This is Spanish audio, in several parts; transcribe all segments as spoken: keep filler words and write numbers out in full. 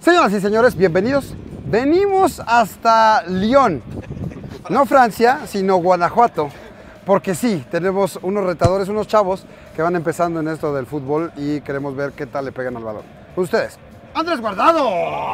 Señoras y señores, bienvenidos. Venimos hasta Lyon, no Francia, sino Guanajuato, porque sí, tenemos unos retadores, unos chavos que van empezando en esto del fútbol y queremos ver qué tal le pegan al balón. Ustedes, Andrés Guardado.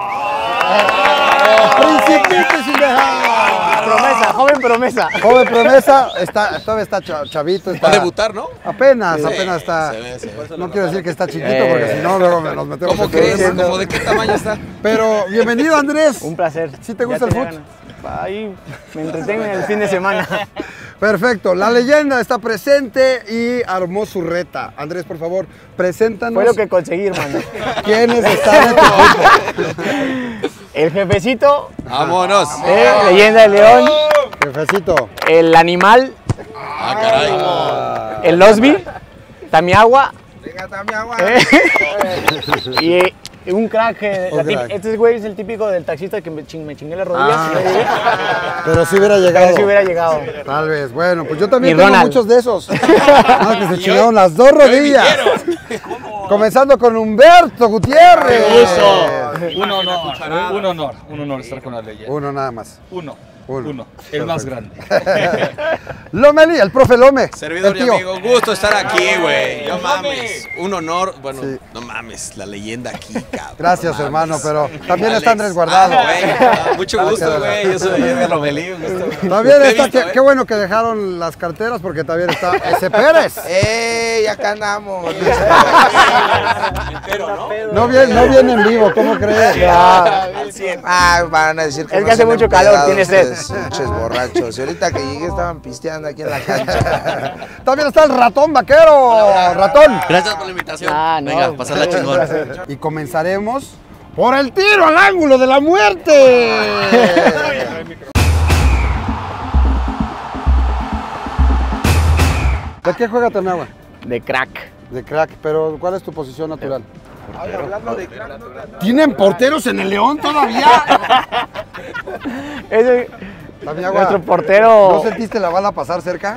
Principito sin dejar. Promesa, joven promesa. Joven promesa, está, todavía está chavito. Está, va a debutar, ¿no? Apenas, Sí, apenas está. se ve, se ve. No quiero decir que está chiquito porque si no, luego nos metemos. ¿Cómo en crees? problemas. ¿Cómo de qué tamaño está? Pero bienvenido, Andrés. Un placer. ¿Sí te gusta el tenía fútbol? ganas. Ahí me entretengo en el fin de semana. Perfecto, la leyenda está presente y armó su reta. Andrés, por favor, preséntanos. Fue lo que conseguí, hermano. ¿Quiénes están en tu grupo? El jefecito. ¡Vámonos! Eh, leyenda de León. Jefecito. El animal. ¡Ah, caray! Ah, El Osby. Tamiagua. Venga, Tamiagua. Eh, y un crack. eh, Un la tip- crack. Este güey es el típico del taxista que me, ching- me chingué las rodillas. Ah, pero si hubiera llegado. Pero si hubiera llegado. Tal vez. Bueno, pues yo también Mi tengo Ronald. muchos de esos. No, que se chingaron las dos rodillas. Comenzando con Humberto Gutiérrez. Un honor, un honor, un honor estar con la leyenda. Uno nada más. Uno, Uno. uno, el más Perfecto. grande. Lomeli, el profe Lome. Servidor el y tío. amigo, gusto estar aquí, güey. No mames. Un honor. Bueno, Sí. no mames, la leyenda aquí, cabrón. Gracias, No hermano, mames. pero también Alex. está Andrés Guardado. Ah, güey, ah, mucho gusto, Ah, güey. Yo soy de Lomelí, un gusto. También Te he está, visto, qué, ¿eh? qué bueno que dejaron las carteras porque también está ese Pérez. ¡Ey! Acá andamos. No viene, no viene en vivo, ¿cómo crees? Ya. Ah, van a decir que Es no que hace son mucho calor, empedados tiene sed. ustedes, pinches borrachos. Y ahorita que llegué estaban pisteando aquí en la cancha. También está el ratón vaquero. Ratón. Gracias por la invitación. Ah, no. Venga, pasarla chingón. Y comenzaremos por el tiro al ángulo de la muerte. ¿De qué juega Tamiagua? De crack. De crack, pero ¿cuál es tu posición natural? ¿Tienen porteros en el León todavía? Ese, Tamiagua, nuestro portero. ¿no sentiste la bala pasar cerca?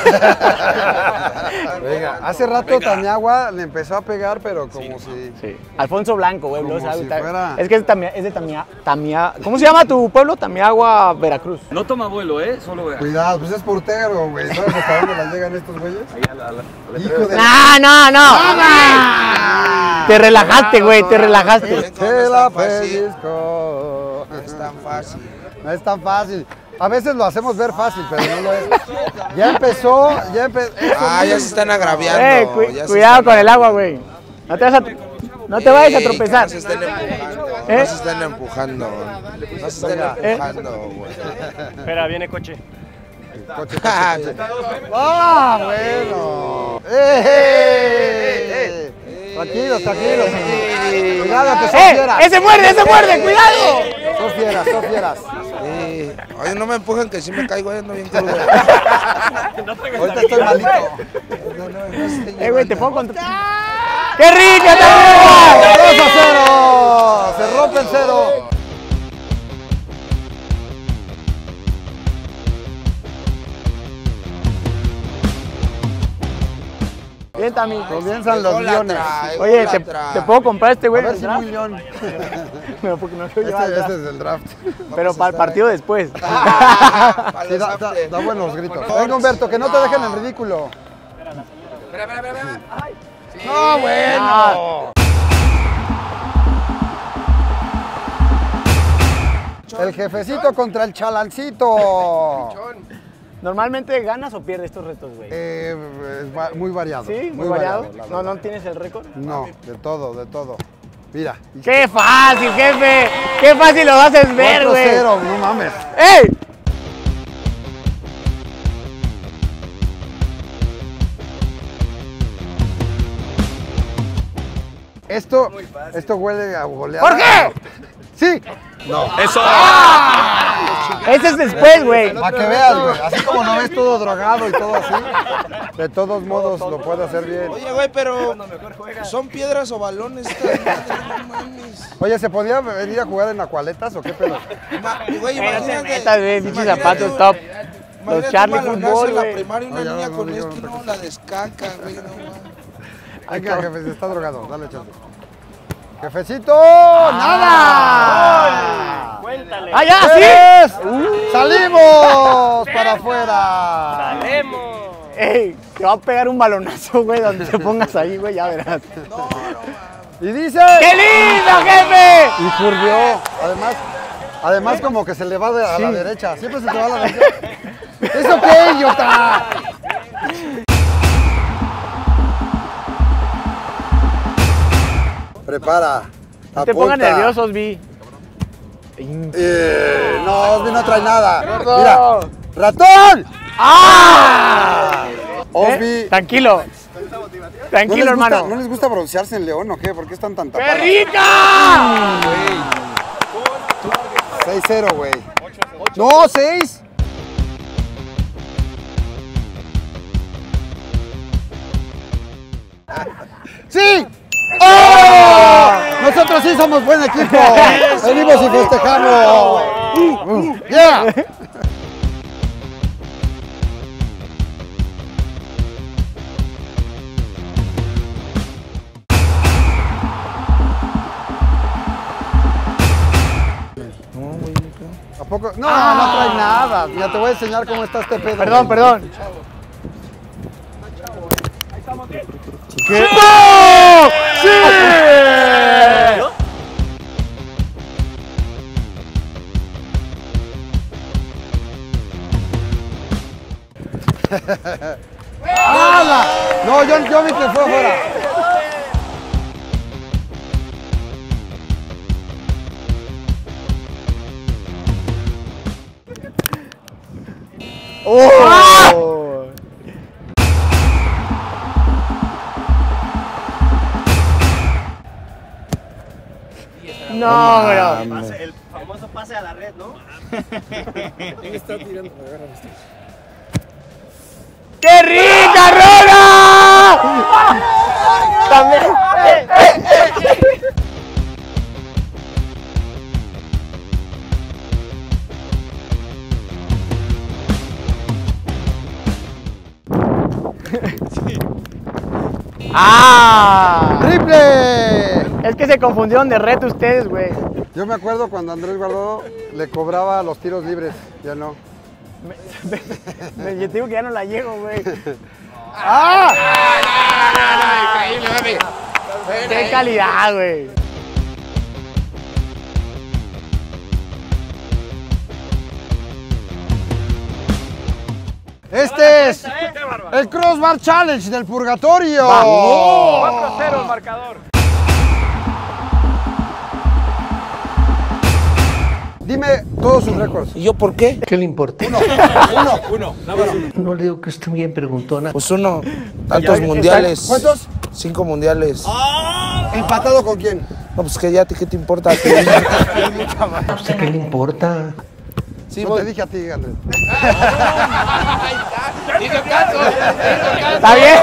Venga, hace rato Tamiagua le empezó a pegar, pero como si... Sí. Alfonso Blanco, güey. Como ¿no? ¿Sabes? si fuera- Es que es, tamia, es de Tamia, Tamia. ¿Cómo se llama tu pueblo? Tamiagua, Veracruz. No toma vuelo, ¿eh? Solo vea. Cuidado, pues es portero, güey. ¿Sabes hasta dónde las llegan estos güeyes? Hijo de... No, no, no. Te relajaste, güey, te relajaste. Se la pellizco. No es tan fácil. No es tan fácil. A veces lo hacemos ver fácil, pero no lo es. Ya empezó, ya empezó. Ah, ya se están agraviando. Eh, cu- ya se cuidado están con el agua, güey. No te, vas a, no te vayas a Ey, tropezar. No se estén empujando. ¿Eh? No se estén empujando. No se estén empujando, güey. Espera, viene coche. Coche, coche, coche. ¡Ah, bueno! ¡Eh! Tranquilos, tranquilos. Cuidado, que son ¡Eh! fieras. ¡Ese muerde, ese muerde! ¡Cuidado! Son fieras, son fieras. Sí. Oye, no me empujen que si me caigo ando bien crudo. Ahorita estoy malito. No, no, no se estén Eh, güey, te llevando. pongo contra... ¡Qué rica, Tamiagua! dos a cero. Se rompe el cero. Bien, Tami. Comienzan los leones. Oye, ¿te, te puedo comprar este A güey? ver del si draft? muy león. Pero porque no quiero llevar Este, el este draft. es del draft. Pero para el partido después. Para Sí, los da, da- after. da buenos gritos. Venga, Humberto, que no te dejen en ridículo. No, bueno. El jefecito contra el chalancito. ¿Normalmente ganas o pierdes estos retos, güey? Eh, es va- muy variado. ¿Sí? ¿Muy variado? la ¿No, verdad. no tienes el récord? No, de todo, de todo. Mira. ¡Qué fácil, jefe! ¡Qué fácil lo haces ver, cuatro güey! cero, no mames. ¡Ey! Esto, esto huele a goleada. ¡Jorge! Sí. ¡Eso! Ese es después, güey. Para que veas, güey. Así como no ves todo drogado y todo así, de todos modos lo puedo hacer bien. Oye, güey, pero ¿son piedras o balones? Estas madres, no mames. Oye, ¿se podía venir a jugar en acualetas o qué pedo? Ma- Güey, Eh, no te imagínate. metas, güey, pinches imagínate zapatos un- top. imagínate un Charlie balonazo Fútbol, en la güey. primaria, una No, ya, niña no, con no, esto, no, no, la descaca, güey, no mames. Venga, jefe, se está drogado. Dale chance. ¡Jefecito! ¡Nada! fuera. ¡Salemos! Ey, te va a pegar un balonazo, güey, donde te pongas ahí, güey, ya verás. No, no, mames. Y dice... ¡Qué lindo, jefe! Y curvió. Además, además como que se le va de- a la derecha. Siempre se te va a la derecha. ¿Eso qué, idiota? Prepara. No te pongas apunta. nervioso, Osby. Eh, no, Osby no trae nada. Mira. ¡Ratón! ¡Ah! Osby. ¿Eh? Tranquilo. ¿No Tranquilo, les gusta- hermano. ¿No les gusta broncearse en León o qué? ¿Por qué están tan ¡Qué tapados? rica! seis cero, güey. No, seis. ¡Sí! ¡Oh! Nosotros sí somos buen equipo. Venimos y festejamos. Uh, ¡Yeah! ¿A poco? No, no trae nada. Ya te voy a enseñar cómo está este pedo. Perdón, güey. perdón. ¿Qué? ¡No! ¡Sí! ¡Nada! No, yo, yo vi que fue afuera. ¡Oh! No, bro. El famoso pase a la red, ¿no? ¡Qué rica, Rona! También. ¡Ah! ¡Triple! Es que se confundieron de red ustedes, güey. Yo me acuerdo cuando Andrés Guardado le cobraba los tiros libres. Ya no. Me, yo te digo que ya no la llego, güey. ¡Ah! Increíble, mami. ¡Qué calidad, güey! Este es el Crossbar Challenge del Purgatorio. cuatro cero el marcador. Dime todos sus récords. ¿Y yo por qué? ¿Qué le importa? Uno, uno. No le digo que esté bien preguntona. Pues uno, tantos mundiales. ¿Cuántos? Cinco mundiales. ¿Empatado con quién? No, pues que ya, ¿qué te importa? ¿A usted qué le importa? Sí, No voy. te dije a ti, Andrés. Hizo caso. Hizo caso. ¿Está bien?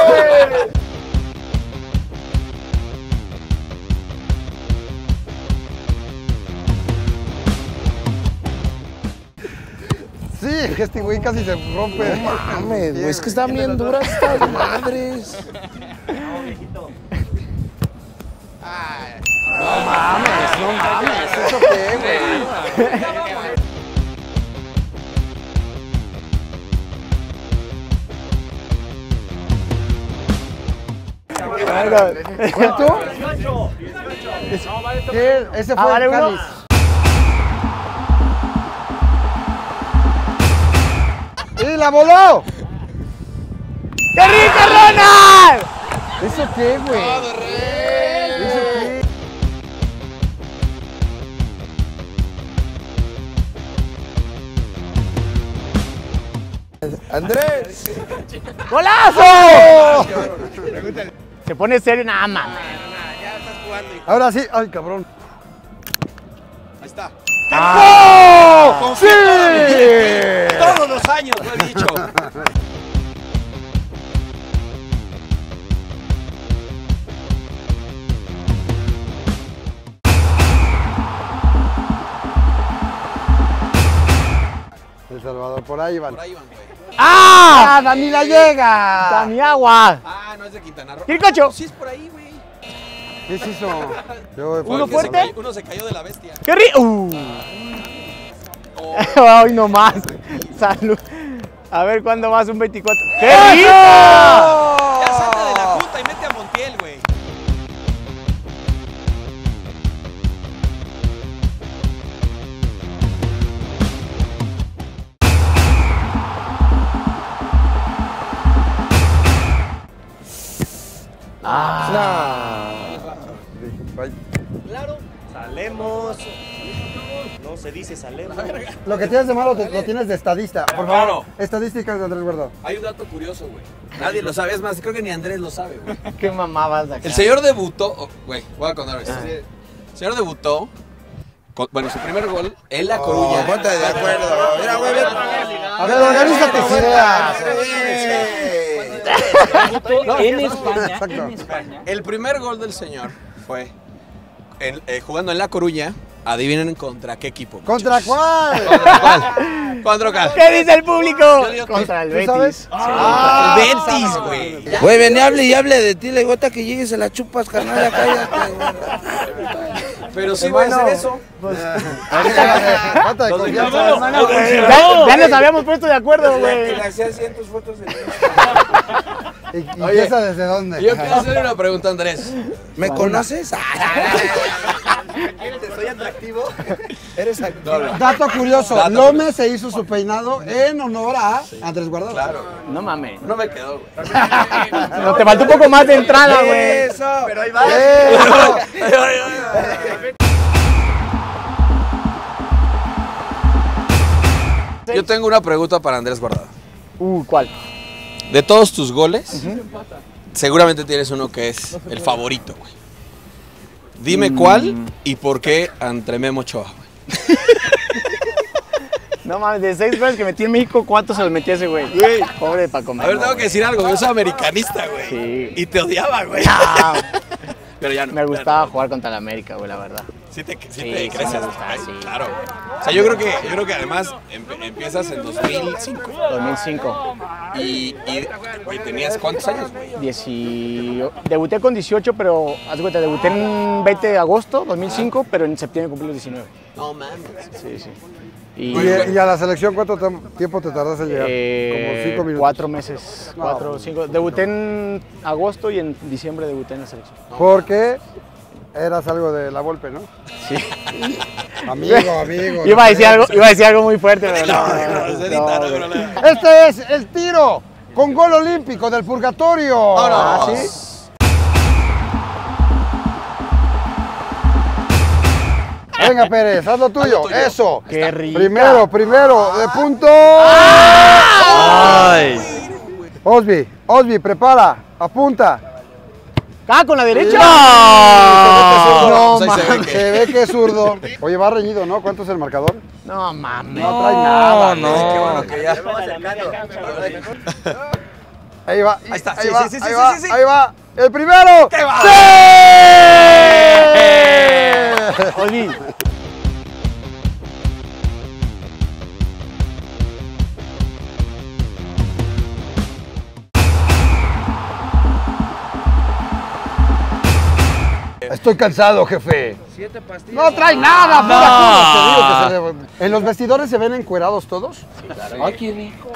Sí, este güey casi se rompe. Mames, güey, es que están bien duras estas madres. No mames, no mames. ¿Eso qué, güey? ¿Cuánto? ¿Qué? Ese Ah, fue vale, el uno. cáliz. ¡Y la voló! ¡Qué rica, Ronald! ¿Eso qué, güey? ¿Eso qué? Andrés. ¡Golazo! Se pone serio, nada más. Ahora sí. Ay, cabrón. Ahí está. ¡Oh! ¡Sí! Todos los años lo he dicho. El Salvador, por ahí van. Por ahí van, güey. ¡Ah! ¡Ah, ni la llega! ¡Da mi agua! Ah, no es de Quintana Roo. ¡Kircocho! Sí es por ahí, güey. ¿Qué se hizo? Yo, Fue ¿Uno el que se fuerte? cayó- Uno se cayó de la bestia. ¡Qué rico! ¡Uh! Ay, no más. Salud. A ver cuándo vas un veinticuatro. ¡Qué ¡Eso! rico! Ya salte de la junta y mete a Montiel, güey. Claro. Salemos. No se dice salemos. Lo que tienes de malo te- lo tienes de estadista. Por favor, Claro. estadísticas de Andrés Guardado. Hay un dato curioso, güey. Nadie lo sabe, es más, creo que ni Andrés lo sabe, güey. ¿Qué mamabas acá? El señor debutó, oh, güey, voy a contar esto. El señor debutó, con- bueno, su primer gol en La Coruña. Oh, ponte de acuerdo. Mira, güey, ven. A ver, organízate tus ideas. En España, Exacto. en España. El primer gol del señor fue en- eh, jugando en La Coruña. Adivinen contra qué equipo. ¿Contra cuál? ¿Contra cuál? ¿Contra cuál? ¿Qué dice el público? Yo digo que- Contra el ¿Tú Betis. sabes? Sí. Ah, El Betis, güey. Güey, ven y hable y hable de ti, le gota que llegues a la chupas, carnal, ya cállate, güey. Pero sí voy a hacer eso. Falta de confianza. Hermano, güey, ya, ya nos habíamos puesto de acuerdo, güey. Le hacía cientos fotos de ¿Y, y esa desde dónde? Yo quiero hacerle una pregunta a Andrés. ¿Me conoces? Soy atractivo. Eres actor. Dato curioso, Dato Lome se hizo su peinado en honor a Andrés Guardado. Claro. No mames. No me quedó, güey. No, te faltó un poco más de entrada, güey. Eso. Pero ahí va. ¡Eso! Yo tengo una pregunta para Andrés Guardado. Uh, ¿cuál? De todos tus goles, seguramente tienes uno que es el favorito, güey. Dime cuál y por qué entre Memo Ochoa, güey. No mames, de seis goles que metí en México, ¿cuántos se los metí a ese güey? Pobre de Paco A ver, Memo, tengo que güey. decir algo. Yo soy americanista, güey. Sí. Y te odiaba, güey. Ah, Pero ya no. me gustaba jugar contra el América, güey, la verdad. Sí te, sí Sí, te sí creces, me gusta, güey. sí. Claro, güey. O sea, yo creo que, yo creo que además empe- empiezas en dos mil cinco. dos mil cinco. Y, y güey, ¿tenías cuántos años, güey? dieciocho. Debuté con dieciocho, pero haz de cuenta, debuté en veinte de agosto dos mil cinco, pero en septiembre cumplí los diecinueve. No mames. Sí, sí. Y, ¿Y, y a la selección cuánto tam- tiempo te tardas en llegar? eh, Como cinco minutos. Cuatro meses, cuatro o cinco. Debuté en agosto y en diciembre debuté en la selección. Porque eras algo de la Volpe, ¿no? Sí. Amigo, amigo. Iba a decir no algo, iba a decir algo muy fuerte, pero no. No, no, Cerita, no, güey. no, no. sé. Este es el tiro con gol olímpico del purgatorio. Vámonos. ¿Ah, sí? Venga, Pérez, haz lo tuyo. tuyo. Eso. Qué rico. Primero, primero, de punto. Osby, Osby, prepara, apunta. ¡Ah, con la derecha! No, Pues ahí se ve man, que- se ve que es zurdo. Oye, va reñido, ¿no? ¿Cuánto es el marcador? No mames. No trae nada. No, qué bueno que ya. Ahí va. Ahí está, Ahí sí, va, sí, sí, ahí sí, va, sí, sí. ahí va. El primero. ¡Qué va! ¡Sí! Oli, Estoy cansado, jefe. Siete pastillas. No trae nada, pura culo, te digo que se le- ¿En los vestidores se ven encuerados todos? Ay, qué rico.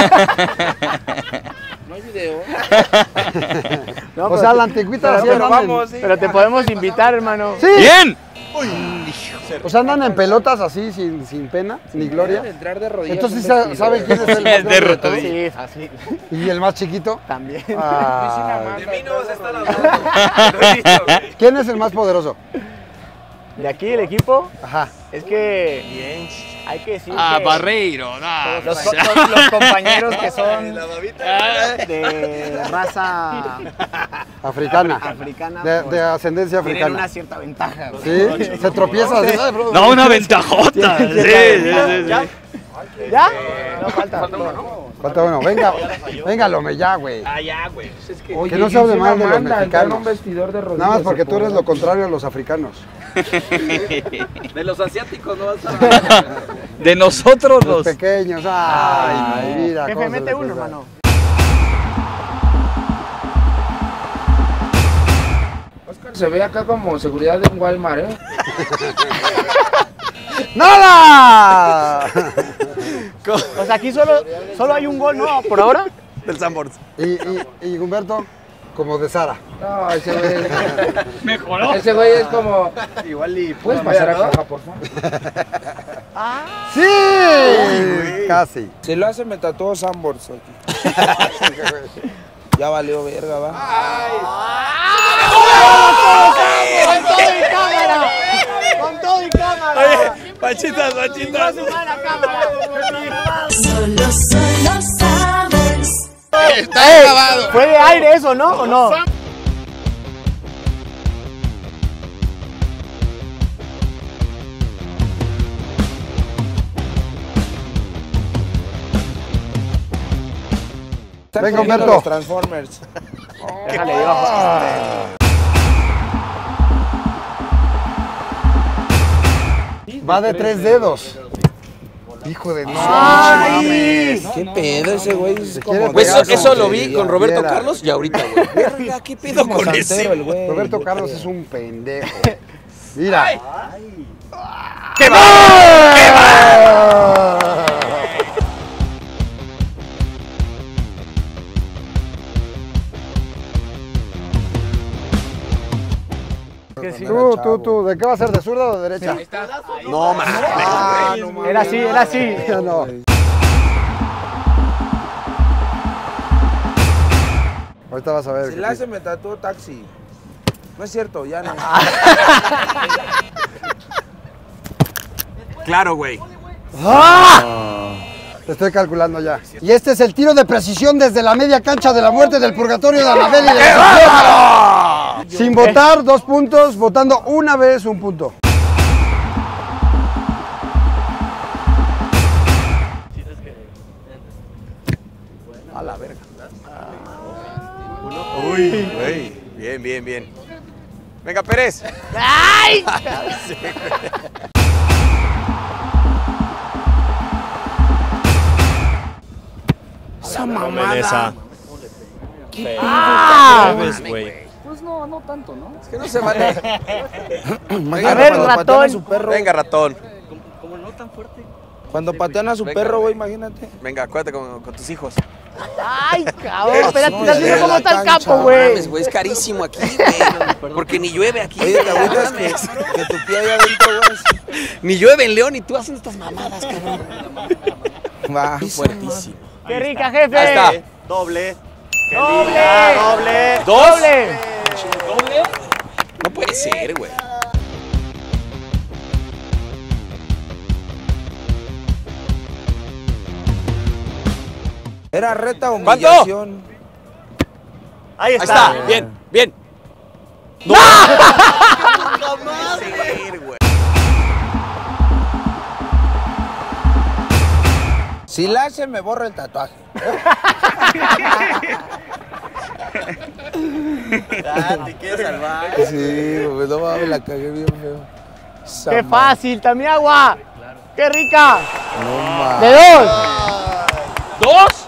No hay video. no, O pero sea, te- la antigüita Pero, así pero andan en- vamos, sí. Pero te podemos invitar, hermano. ¡Sí! ¡Bien! O sea, andan en pelotas así, sin, sin pena, ni gloria. Entrar de rodillas. Entonces, un sa- vestido. ¿saben quién es el más grande de todos? Sí, fácil. ¿Y el más chiquito? También. Ah, De mí no vas a estar hablando. ¿quién es el más poderoso? De aquí el equipo, Ajá. es que hay que decir Ah, que Barreiro, no. los, co- los- los compañeros que son de raza Africana. africana De, pues, de ascendencia tienen una africana. cierta ventaja. güey. ¿Sí? Se tropieza. así, "Ay, bro". No, una ventajota. Sí, sí, sí, sí. ¿Ya? No falta. Falta uno. Venga, venga, Lome, ya, güey. Ah, ya, güey. Es que Oye, Que no se hable y mal de los manda entrar a un mexicanos. vestidor de rodillas. Nada más porque se tú eres puede. lo contrario a los africanos. de los asiáticos no vas a hablar. De nosotros Los los. pequeños. Ay, mira. Jefe, cómo se mete le uno, pega. hermano. Oscar se ve acá como seguridad de un Walmart, ¿eh? ¡Nada! O sea, aquí solo, solo hay un gol, ¿no? Por ahora. Del Sanborns. Y, y, y Humberto, como de Sara. No, ese güey. Mejoró. Ese güey es como. Igual y. ¿Puedes pasar a caja, por favor? ¡Sí! Casi. Si lo hace, me tatuó Sanborns aquí. Ya valió verga, va. ¡Con todo y cámara! ¡Con todo y cámara! Oye, pachitas, pachitas. Solo, solo sabes. Está grabado. ¿Fue de aire eso, no? ¿O no? Venga, Humberto. Los Transformers. Déjale, yo. Va de tres dedos. Hijo de no. ¡Ay! ¿Qué pedo ese güey? Es como quiere Pues eso, pegar eso lo como vi que con Roberto viera. Carlos y ahorita, güey. Verga, ¿qué pedo como con santero ese? el güey. Roberto Carlos es un pendejo. Mira. ¡Qué va! ¡Qué va! Tú, tú, tú. ¿De qué va a ser? ¿De zurda o de derecha? No, mames. Ah, no mames. Era así, era así. Ya no. Ahorita vas a ver. Si que la sí. hace, me tatuó Taxi. No es cierto, ya no. Claro, güey. Te estoy calculando ya. Y este es el tiro de precisión desde la media cancha de la muerte del purgatorio de Anabel y de la Sin votar, dos puntos. Votando una vez, un punto. A la verga. Uy, güey. Bien, bien, bien. Venga, Pérez. ¡Ay! Sí, güey. Esa mamada. ¡Ah! güey. Pues no, no tanto, ¿no? Es que no se vale. Imagínate A ver, cuando ratón. patean a su perro. Venga, ratón. Como no tan fuerte. Cuando patean a su Venga, perro, güey. güey, imagínate. Venga, acuérdate con, con tus hijos. ¡Ay, cabrón! Espérate, No, estás de viendo cómo la está el cancha. campo, güey. Mames, güey, es carísimo aquí, güey. Porque ni llueve aquí. Oye, te agüitas que, Mames. que tu pie allá adentro, güey. Ni llueve en León y tú haciendo estas mamadas, cabrón. Va. Fuertísimo. ¡Qué rica, jefe! Ahí está. Doble. Qué ¡Doble! linda, doble. ¿Dos? ¡Doble! No puede ser, güey. Era reta o ¿Cuánto? humillación. Ahí Ahí está. está. Bien, bien. ¡No! Jamás, güey. güey. Si la hace, me borra el tatuaje. Ah, te quieres salvar. Sí, güey, no mames, la cagué bien feo. Esa ¡Qué madre. fácil! ¡También agua! ¡Qué rica! No mames. ¡De dos! ¿Dos?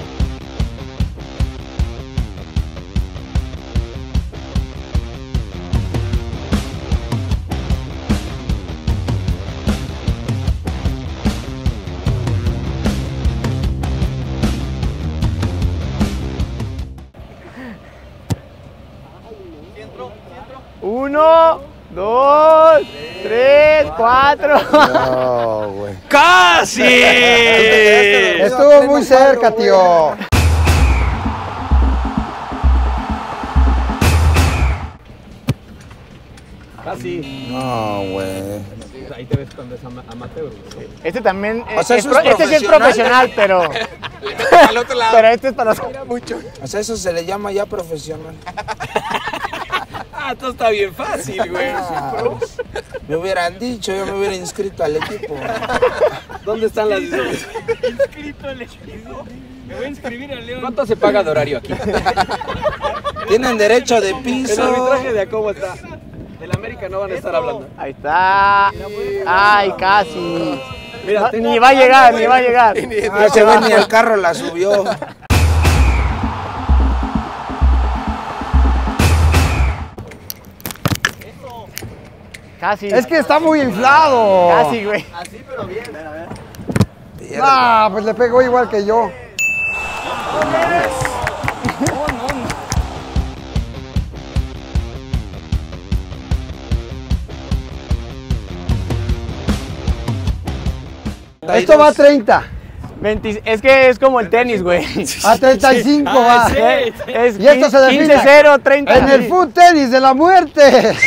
Uno, dos, tres, cuatro. No, güey. ¡Casi! Estuvo muy cerca, tío. No, güey. Este también, O sea, es eso pro- es este sí es profesional, pero, Al otro lado. pero este es para los... O sea, eso se le llama ya profesional. Ah, esto está bien fácil, güey. Ah, me hubieran dicho, yo me hubiera inscrito al equipo. ¿Dónde están las Inscrito al equipo. Me voy a inscribir al León. ¿Cuánto se paga de horario aquí? Tienen derecho de El piso. arbitraje de cómo está. Del América no van a estar hablando. Ahí está. Ay, casi. Mira, No, tengo- ni va a llegar, ni va a llegar. Ah, se ve ni el carro la subió. Casi. Es que está muy inflado. Casi, güey. Así, pero bien. A ver, a ver. Ah, pues le pegó igual que yo. Esto va a treinta. veinte, es que es como el tenis, güey. A treinta y cinco va. Sí, es Y esto se define quince cero, treinta. en el foot tenis de la muerte.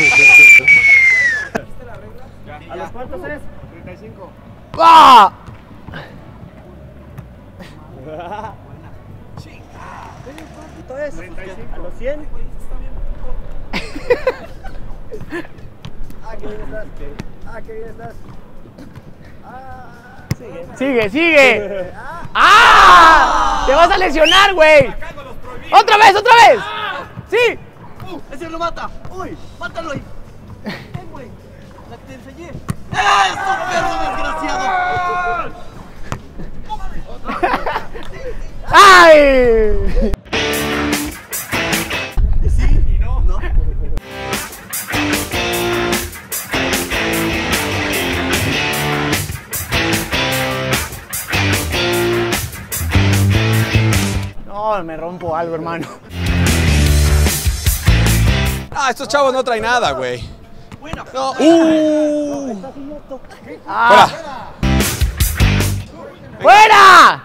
¿A los cuántos es? treinta y cinco. ¡Ah! ¿A los cien? Ah, qué bien estás. Ah, qué bien estás. Sigue, sigue. ¡Ah! ¡Te vas a lesionar, güey! ¡Otra vez, otra vez! ¡Sí! Uh, ¡Ese lo mata! ¡Uy! ¡Mátalo ahí! ¡Ven, güey! ¡La que te enseñé! ¡Eso, perro desgraciado! ¡Ay! Sí y no, ¿no? No, me rompo algo, hermano. Ah, estos chavos no traen nada, güey. No. ¡Uh! ¡Ah! ¡Fuera!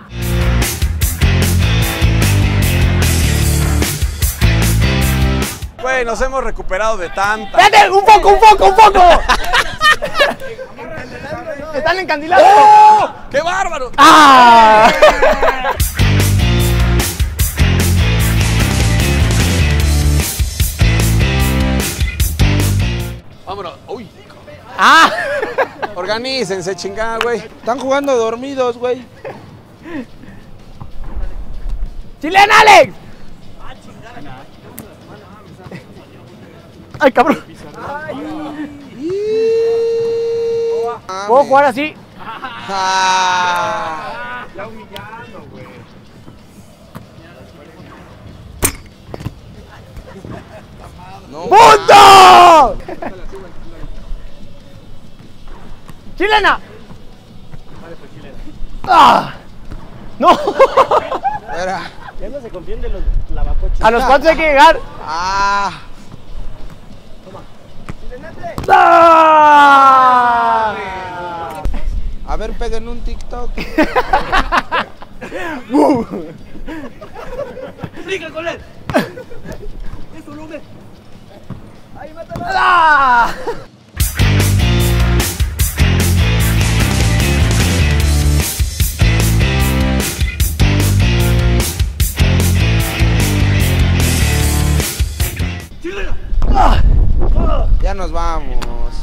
Güey, nos hemos recuperado de tanta. ¡Espérate! ¡Un poco, un poco, un poco! ¡Están encandilados! ¡Oh! ¡Qué bárbaro! ¡Ah! Vámonos. Uy. ¡Ah! Organícense, chingada, güey. Están jugando dormidos, güey. ¡Chilena, Alex! ¡Ay, cabrón! ¿Puedo jugar así? Ah. ¡Punto! ¡Chilena! ¡Ah! ¡No! Era. Ya no se confían de los lavacoches. ¿A los cuántos hay que llegar? Ah. ¡Ah! A ver, peguen un TikTok. ¡Brinca con él! ¡Eso, no me! ¡Ahí, mátalo! ¡Ah! Ya nos vamos.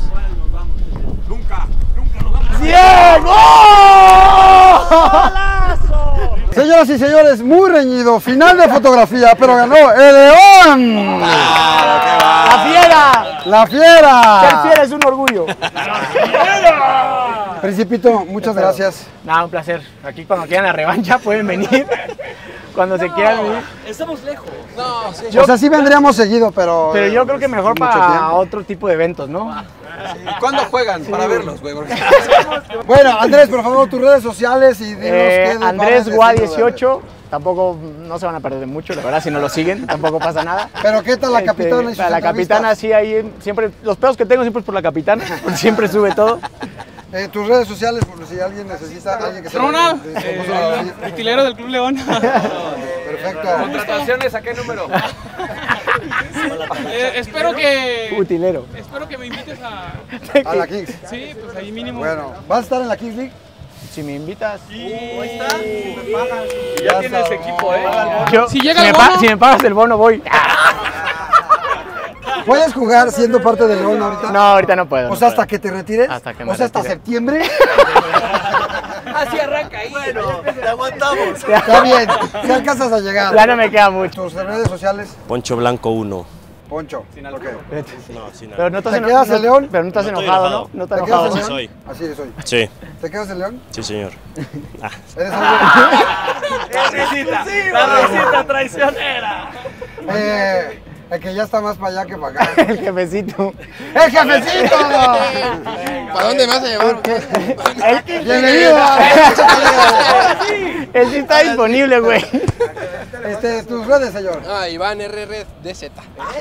¡Bien! ¡Oh! Señoras y señores, muy reñido. Final de fotografía, pero ganó el León. ¡La fiera! La fiera. Ser fiera es un orgullo. Principito, muchas gracias. Nada, un placer. Aquí cuando quieran la revancha pueden venir. Cuando se quieran venir. Estamos lejos. No, sí. O sea, sí vendríamos seguido, pero... Pero yo creo que mejor mucho para tiempo. otro tipo de eventos, ¿no? ¿Cuándo juegan? Para verlos, güey. Porque- Bueno, Andrés, por favor, tus redes sociales y dinos Eh, qué nos Andrés van a Gua decir, dieciocho. Tampoco no se van a perder mucho, la verdad, si no lo siguen, tampoco pasa nada. Pero ¿qué tal la Este, capitana y sus La entrevistas? capitana, sí, ahí siempre, los pedos que tengo siempre es por la capitana, porque siempre sube todo. Eh, tus redes sociales, por si alguien necesita, alguien que se... Ronald, de- de- eh, de- utilero del Club León. Perfecto. Contrataciones, ¿a qué número? Eh, espero que Utilero. espero que me invites a A la Kings. sí, pues ahí mínimo. Bueno, ¿vas a estar en la Kings League? Si me invitas. Ahí está. Me pagan. Ya tienes equipo, ¿eh? Yo, Si llega me el pa- bono. si me pagas el bono, voy. ¿Puedes jugar siendo parte del León ahorita? No, ahorita no puedo. O no sea, puedo. hasta que te retires. Hasta que me O sea, hasta retire. septiembre. Así arranca ahí. Bueno, te aguantamos. Está bien, si alcanzas a llegar. Ya no me queda mucho. Tus redes sociales, Poncho Blanco uno. Poncho. Ok. No, sin Pero no estás ¿Te eno- quedas no- en León? Pero no estás No estoy enojado, enojado. ¿no? No estás ¿Te quedas enojado. en Sí León? soy. Así soy. Sí, ¿Te quedas en León? sí, señor. Ah, ¿Eres algo? La risita traicionera. Eh, El que ya está más para allá que para acá. El jefecito. ¡El jefecito! ¿Para dónde me vas a llevar? ¡Bienvenido! Él sí está disponible, güey. Este, tus redes, señor. Ah, Iván R R D Z.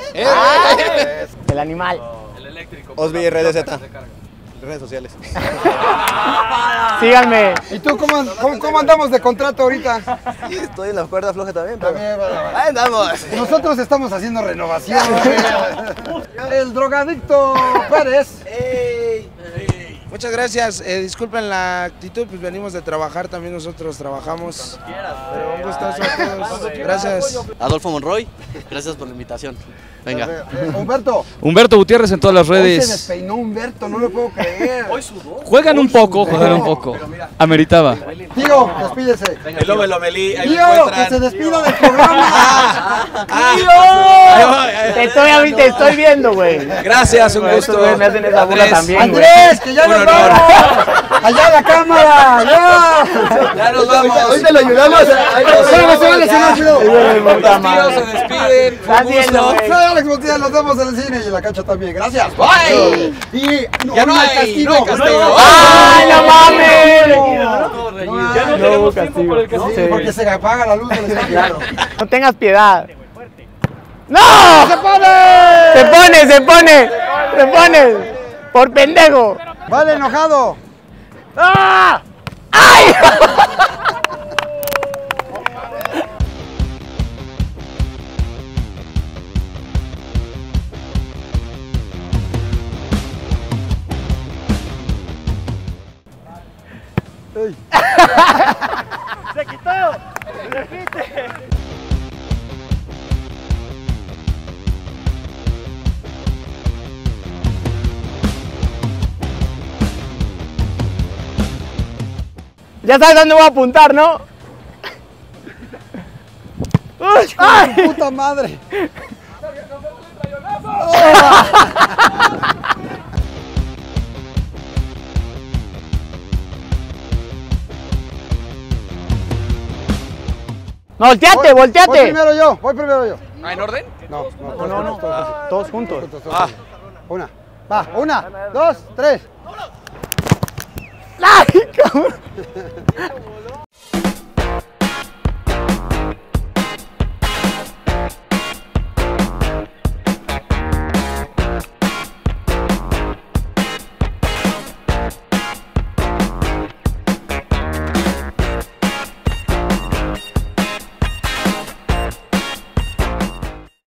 El animal. Osby R D Z. Redes sociales. Síganme. ¿Y tú cómo, cómo, cómo andamos de contrato ahorita? Sí, estoy en la cuerda floja también, pero... También, bueno, bueno. Ahí andamos. Nosotros estamos haciendo renovación. El drogadicto Pérez. Muchas gracias. Eh, disculpen la actitud, pues venimos de trabajar, también nosotros trabajamos. Pero un gustazo a todos. Gracias. Adolfo Monroy, gracias por la invitación. Venga. Eh, Humberto. Humberto Gutiérrez en todas las Hoy se redes. despeinó Humberto, no lo puedo creer. Juegan un poco, juegan un poco. Ameritaba. Tío, despídese. El Lobo Lomelí, ahí me Tío, que encuentran. se despida del programa. Te estoy, te estoy viendo, güey. Gracias, un gusto. Estos güeyes me hacen esa burla Andrés. también, güey. Andrés, que ya Un nos honor. vamos. Allá la cámara, ya. Ya nos vamos. Hoy te lo ayudamos. Vale, se vale, se vale, Hijo de Los puta tíos madre. se despiden. Fue Estás un viendo, gusto. güey. Soy Alex Montilla, nos vemos en el cine y en la cancha también. Gracias. Bye. Y Ya no hay, no hay castigo. ¡Ay, no mames! Ya no tenemos tiempo por el Sí, castigo. porque se apaga la luz del estadio. No tengas piedad. ¡No! ¡Se pone! Se pone, se pone. Se pone. Por pendejo. Vale, enojado. ¡Ah! ¡Ay! ¡Se quitó! ¡Repite! Ya sabes dónde voy a apuntar, ¿no? ¡Uy! ¡Ay! Puta madre. No, volteate, Voy volteate. primero yo, voy primero yo. ¿Ah, en orden? No, No, no, no. Todos juntos. Ah. Una. Va, una, dos, tres. ¡Ay, cabrón!